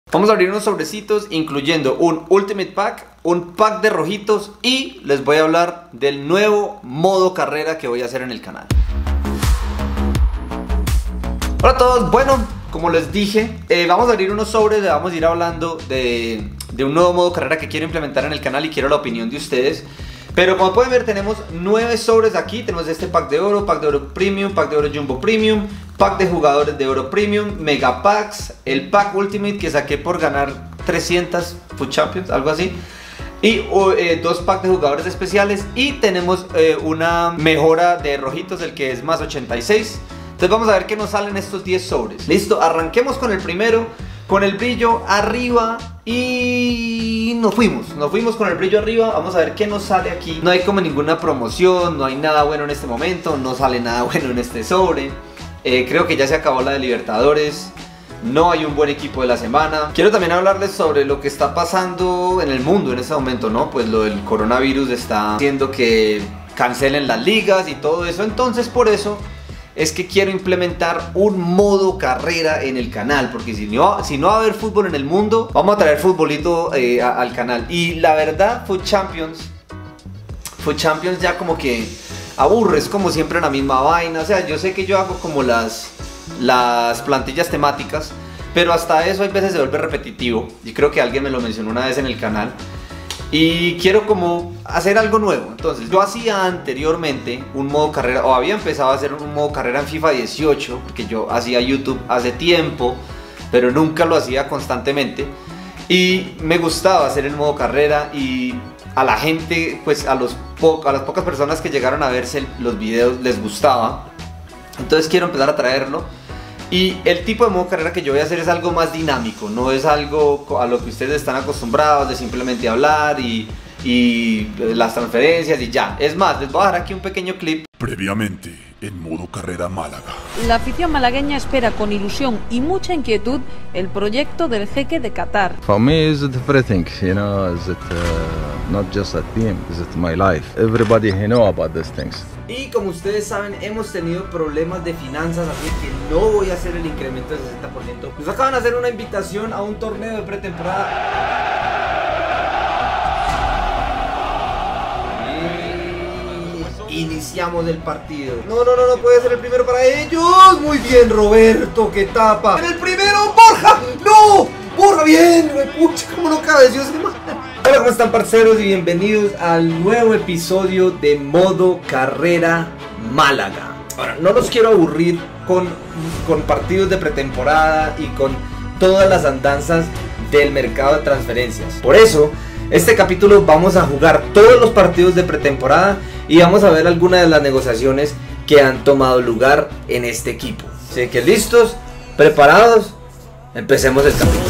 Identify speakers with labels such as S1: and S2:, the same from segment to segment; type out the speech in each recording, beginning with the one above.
S1: Vamos a abrir unos sobrecitos incluyendo un Ultimate Pack, un pack de rojitos y les voy a hablar del nuevo modo carrera que voy a hacer en el canal. Hola a todos, bueno, como les dije, vamos a abrir unos sobres, vamos a ir hablando de un nuevo modo carrera que quiero implementar en el canal y quiero la opinión de ustedes. Pero como pueden ver tenemos 9 sobres aquí, tenemos este pack de oro premium, pack de oro jumbo premium, pack de jugadores de oro premium, mega packs, el pack ultimate que saqué por ganar 300 Food Champions, algo así. Y 2 packs de jugadores especiales y tenemos una mejora de rojitos, el que es más 86. Entonces vamos a ver qué nos salen estos 10 sobres. Listo, arranquemos con el primero, con el brillo arriba y nos fuimos con el brillo arriba. Vamos a ver qué nos sale aquí. No hay como ninguna promoción, no hay nada bueno en este momento, no sale nada bueno en este sobre. Creo que ya se acabó la de Libertadores. No hay un buen equipo de la semana. Quiero también hablarles sobre lo que está pasando en el mundo en este momento, ¿no? Pues lo del coronavirus está haciendo que cancelen las ligas y todo eso. Entonces por eso es que quiero implementar un modo carrera en el canal, porque si no va a haber fútbol en el mundo, vamos a traer futbolito al canal. Y la verdad, Food Champions ya como que aburre, es como siempre la misma vaina. O sea, yo sé que yo hago como las plantillas temáticas, pero hasta eso hay veces se vuelve repetitivo. Y creo que alguien me lo mencionó una vez en el canal. Y quiero como hacer algo nuevo. Entonces yo hacía anteriormente un modo carrera, o había empezado a hacer un modo carrera en FIFA 18, porque yo hacía YouTube hace tiempo, pero nunca lo hacía constantemente. Y me gustaba hacer el modo carrera y a la gente, pues a las pocas personas que llegaron a verse los videos les gustaba. Entonces quiero empezar a traerlo. Y el tipo de modo carrera que yo voy a hacer es algo más dinámico, no es algo a lo que ustedes están acostumbrados de simplemente hablar y las transferencias y ya. Es más, les voy a dejar aquí un pequeño clip.
S2: Previamente, en modo carrera Málaga.
S3: La afición malagueña espera con ilusión y mucha inquietud el proyecto del jeque de Qatar.
S4: For me, it's everything, you know, is it not just a team, is it my life. Everybody know about these things.
S1: Y como ustedes saben, hemos tenido problemas de finanzas, así que no voy a hacer el incremento del 60%. Nos acaban de hacer una invitación a un torneo de pretemporada. Iniciamos el partido. No puede ser el primero para ellos. Muy bien, Roberto, que tapa. En el primero, Borja. No, Borja, bien. Pucha, cómo no cabe, Dios mío. Hola, ¿cómo están, parceros? Y bienvenidos al nuevo episodio de Modo Carrera Málaga. Ahora, no los quiero aburrir con partidos de pretemporada y con todas las andanzas del mercado de transferencias. Por eso, este capítulo vamos a jugar todos los partidos de pretemporada y vamos a ver algunas de las negociaciones que han tomado lugar en este equipo. Así que listos, preparados, empecemos el capítulo.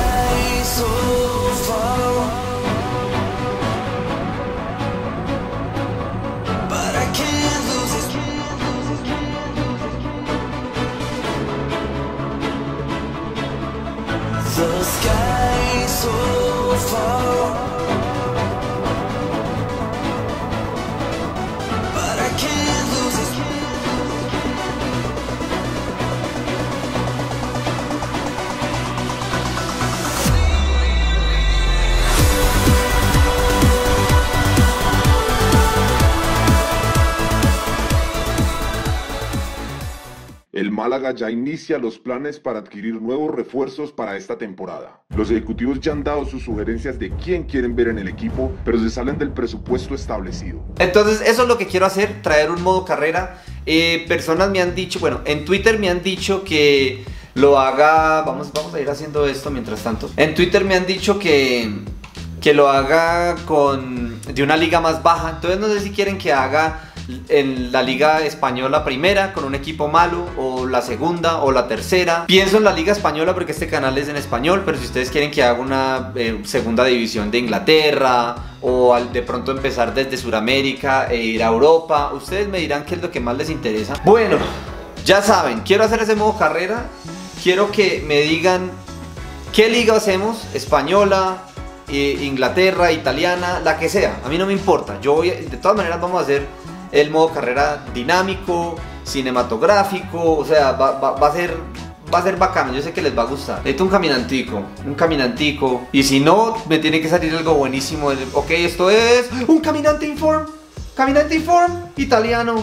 S2: El Málaga ya inicia los planes para adquirir nuevos refuerzos para esta temporada. Los ejecutivos ya han dado sus sugerencias de quién quieren ver en el equipo, pero se salen del presupuesto establecido.
S1: Entonces eso es lo que quiero hacer, traer un modo carrera. Personas me han dicho, bueno, en Twitter me han dicho que lo haga, vamos a ir haciendo esto mientras tanto. En Twitter me han dicho que lo haga de una liga más baja. Entonces no sé si quieren que haga en la liga española primera con un equipo malo, o la segunda o la tercera. Pienso en la liga española porque este canal es en español, pero si ustedes quieren que haga una segunda división de Inglaterra, o de pronto empezar desde Sudamérica e ir a Europa, ustedes me dirán qué es lo que más les interesa. Bueno, ya saben, quiero hacer ese modo carrera. Quiero que me digan qué liga hacemos, española, Inglaterra, italiana, la que sea, a mí no me importa. De todas maneras vamos a hacer el modo carrera dinámico, cinematográfico, o sea, va va a ser bacano, yo sé que les va a gustar. Necesito un caminantico. Y si no, me tiene que salir algo buenísimo. Ok, esto es un caminante inform italiano.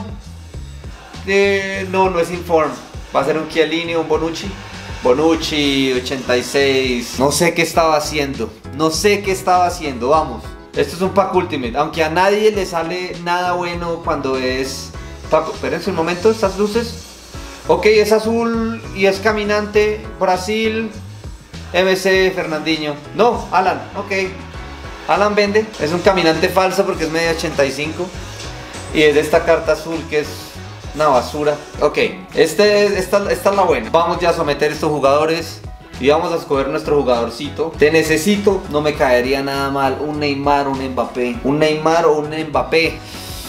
S1: No es inform. Va a ser un Chiellini o un Bonucci 86. No sé qué estaba haciendo. Vamos. Esto es un pack ultimate. Aunque a nadie le sale nada bueno cuando es pack. Espérense un momento, estas luces. Ok, es azul y es caminante. Brasil. MC Fernandinho. No, Alan, ok. Alan vende. Es un caminante falso porque es media 85. Y es de esta carta azul que es una basura. Ok, esta es la buena. Vamos ya a someter estos jugadores y vamos a escoger nuestro jugadorcito. Te necesito, no me caería nada mal un Neymar o un Mbappé. Un Neymar o un Mbappé.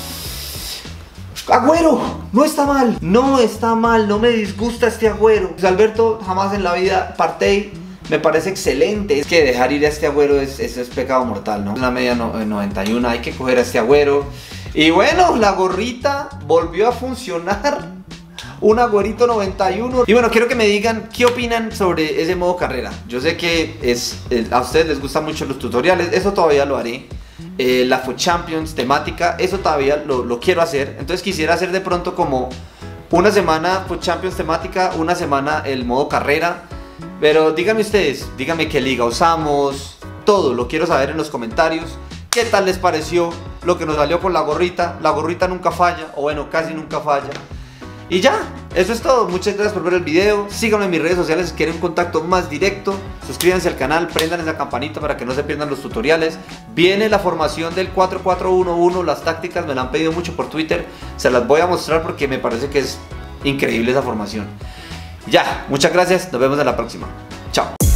S1: Agüero, no está mal, no me disgusta este Agüero. Luis Alberto, jamás en la vida. Partey, me parece excelente. Es que dejar ir a este Agüero es pecado mortal, ¿no? Una media 91, hay que coger a este Agüero. Y bueno, la gorrita volvió a funcionar. Un Agüerito 91. Y bueno, quiero que me digan qué opinan sobre ese modo carrera. Yo sé que a ustedes les gustan mucho los tutoriales, eso todavía lo haré. La FUT Champions temática, eso todavía lo quiero hacer. Entonces quisiera hacer de pronto como una semana FUT Champions temática, una semana el modo carrera. Pero díganme ustedes, díganme qué liga usamos, todo, lo quiero saber en los comentarios. ¿Qué tal les pareció lo que nos salió con la gorrita? La gorrita nunca falla, o bueno, casi nunca falla. Y ya, eso es todo. Muchas gracias por ver el video. Síganme en mis redes sociales si quieren un contacto más directo. Suscríbanse al canal, prendan esa campanita para que no se pierdan los tutoriales. Viene la formación del 4-4-1-1. Las tácticas me la han pedido mucho por Twitter. Se las voy a mostrar porque me parece que es increíble esa formación. Ya, muchas gracias. Nos vemos en la próxima. Chao.